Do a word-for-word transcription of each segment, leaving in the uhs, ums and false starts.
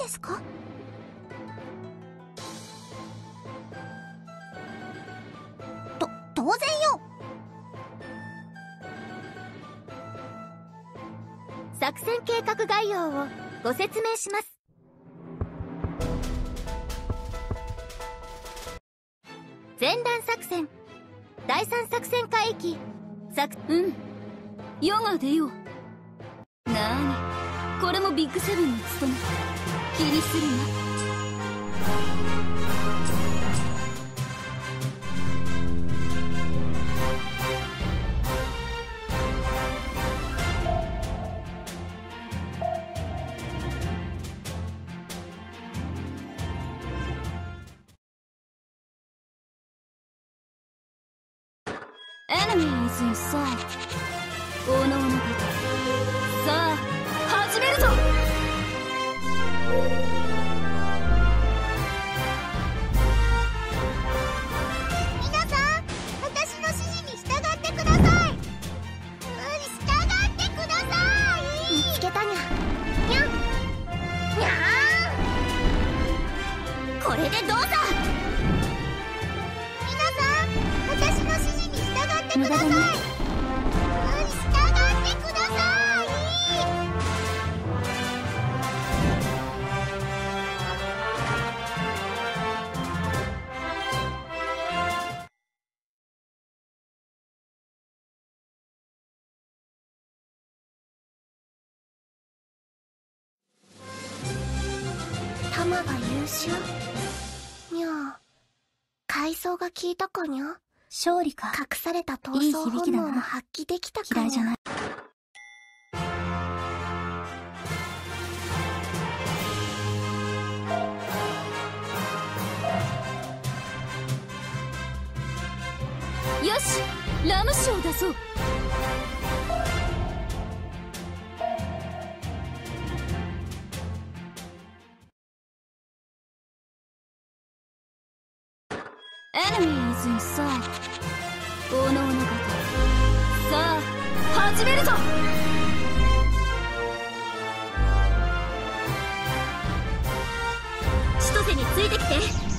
ですか？と、当然よ。 作戦計画概要をご説明します。前段作戦、第三作戦海域、作、 うん。世が出よう。なーに、これもビッグセブンの務め。気にするな。Enemy is in sight. おのおの方。さあ、始めるぞ。 皆さん、私の指示に従ってください。うん、従ってください。見つけたにゃ。にゃん。にゃーん。これでどうぞ。皆さん、私の指示に従ってください。うん、従ってください。弾が優秀にゃあ、階層が効いたかにゃ。 勝利か。 隠された闘争本能も発揮できたかにゃ。 嫌いじゃない。よし、ラム酒を出そう。Enemy is in sight. おのおの方。さあ、始めるぞ。 千歳についてきて。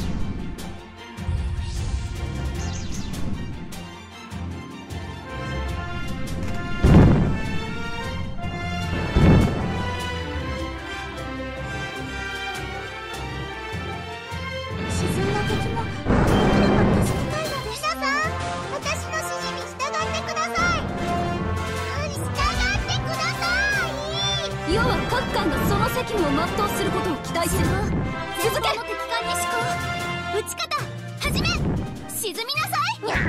世は各艦がその責務を全うすることを期待する。続け。 敵艦に思考。撃ち方始め。沈みなさい。にゃ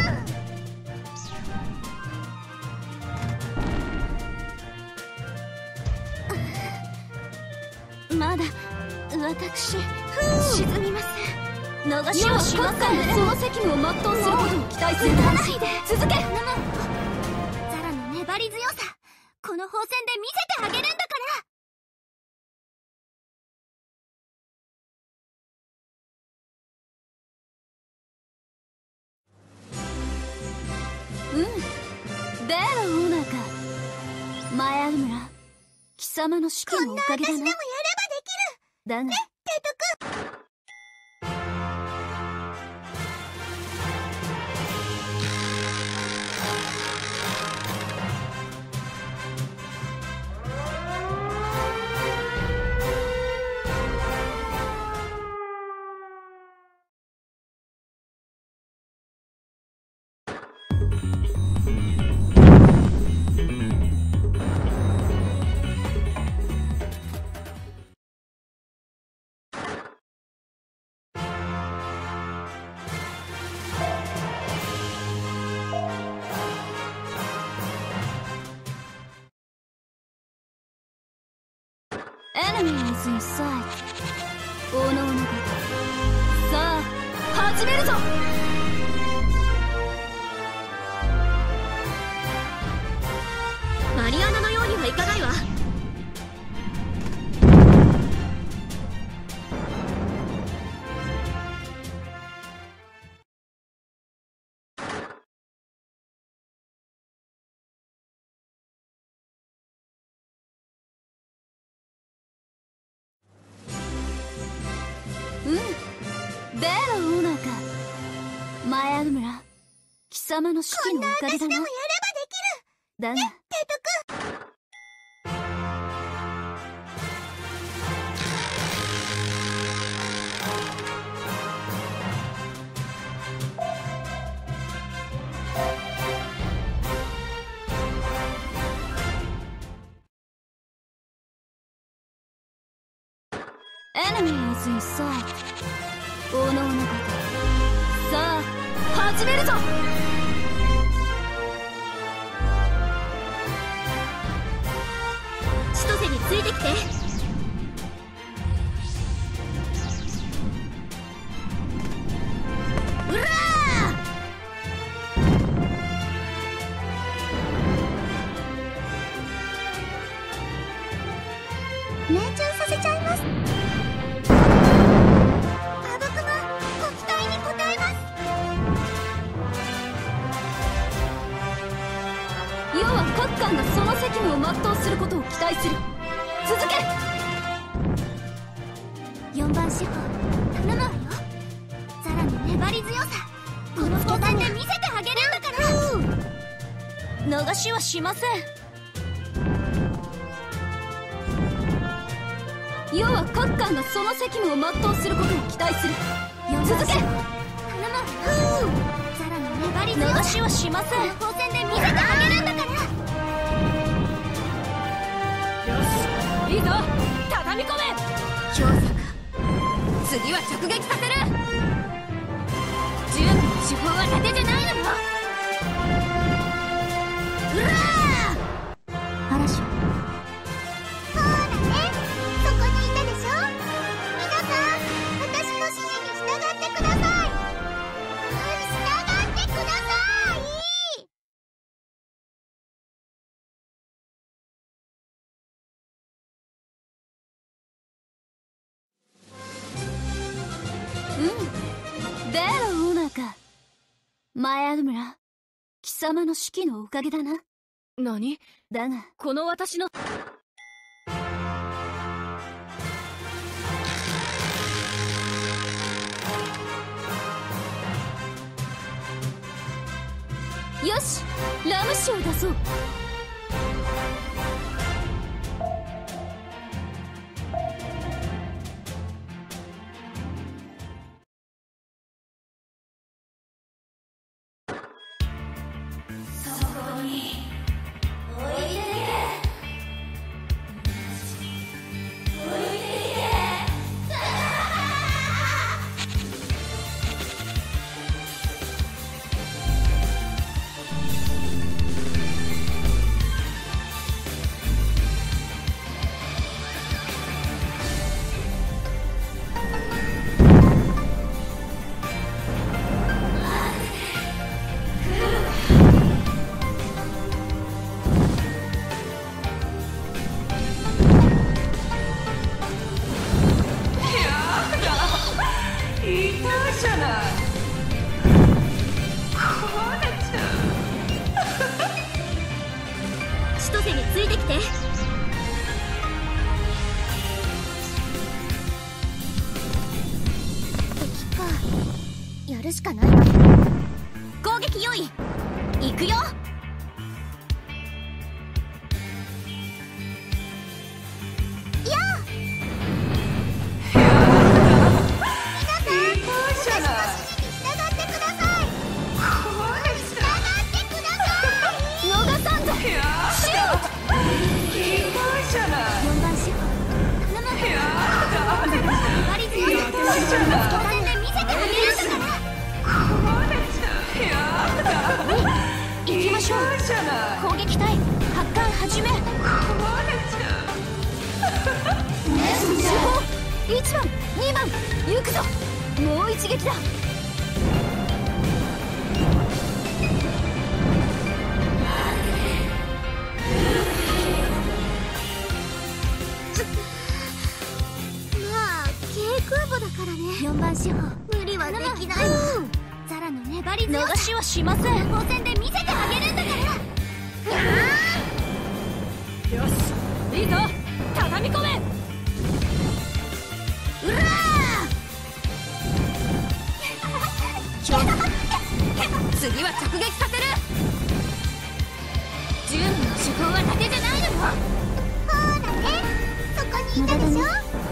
ー。まだ私沈みません。逃し世はをしま各艦せん。 がその責務を全うすることを期待する。続け。 ザラの粘り強さ、この砲戦で見せてあげるんだから。 うん。ベロオーナーか。マヤウムラ、貴様の指揮のおかげだな。 私でもやればできる。 だが、 ね、提督。 Enemy is in sight. おのおの方。さあ、始めるぞ。 マリアナのようにはいかないわ。 ベロオーナーか。前アグムラ、貴様の指揮のおかげだな。 こんな私でもやればできる。 だがペト君。 Enemy is in sight。おのおのこと。さあ、始めるぞ。 千歳についてきて。うらー命中させちゃいます。あぶくま、ご期待に応えます。 要は各艦がその責務を全うすることを期待する。続け。 よんばん司法、頼むわよ。ザラの粘り強さ、この交代で見せてあげるんだから。 逃しはしません。要は各艦がその責務を全うすることを期待する。続け。 頼むわよ。ザラの粘り強さ、 逃しはしません。 この光線で見せてあげるんだから。 よし、いいぞ。畳み込め。 強作。次は直撃させる。準備の手法は伊達じゃないのよ。うらー。 嵐。 ほらね、そこにいたでしょ。皆さん、私の指示に従ってください。従ってください。 うん。ベロオーナーか。前アグムラ、貴様の指揮のおかげだな。 何？ だが、 この私の。 よし、ラム酒を出そう。 千歳についてきて。 敵か。やるしかないわ。 攻撃用意。行くよ。 行きましょう。攻撃隊発艦始め。主砲いちばんにばん行くぞ。もう一撃だ。 まあ軽空母だからね。よんばん司法、無理はできないわ。ザラの粘り強さ、 逃しはしません。 光線で見せてあげるんだから。 よし、いいぞ。畳み込め。 うらー。 次は直撃させる。準備の手法は伊達じゃないのよ。 ほらね、そこにいたでしょ。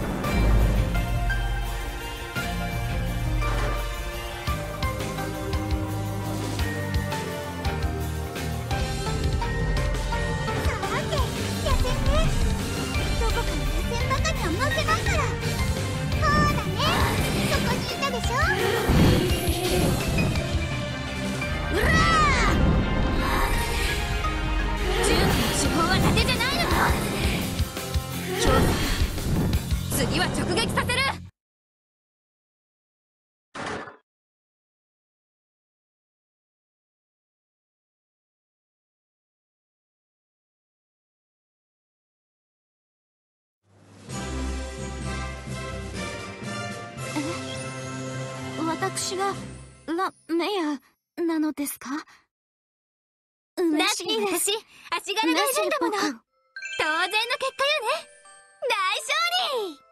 次は直撃させる。 え、私がラメアなのですか？ だって私足柄が選んだもの。当然の結果よね。大勝利。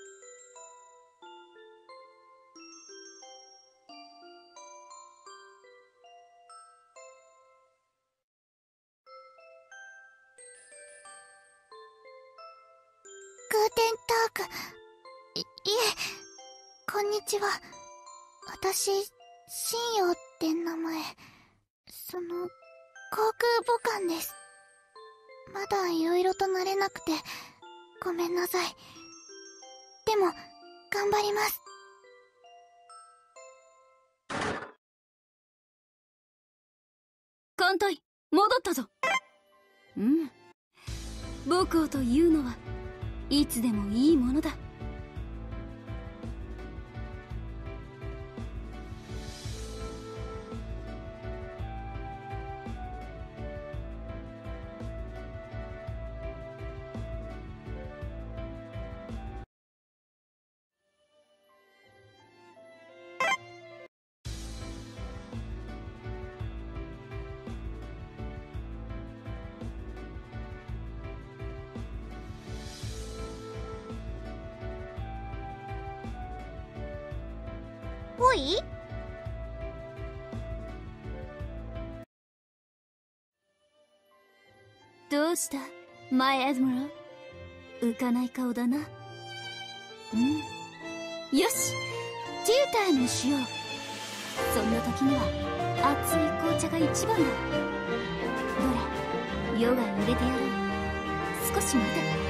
グーテンターク。い、いえ、こんにちは。私、信用って名前。その、航空母艦です。まだ色々と慣れなくて、ごめんなさい。でも、頑張ります。 艦隊、戻ったぞ。うん。母校というのはいつでもいいものだ。 おい？ どうしたマイアドミラル？浮かない顔だな。うん。よし、ティータイムしよう。そんな時には熱い紅茶が一番だ。どれ、ヨガ入れてやる。少し待て。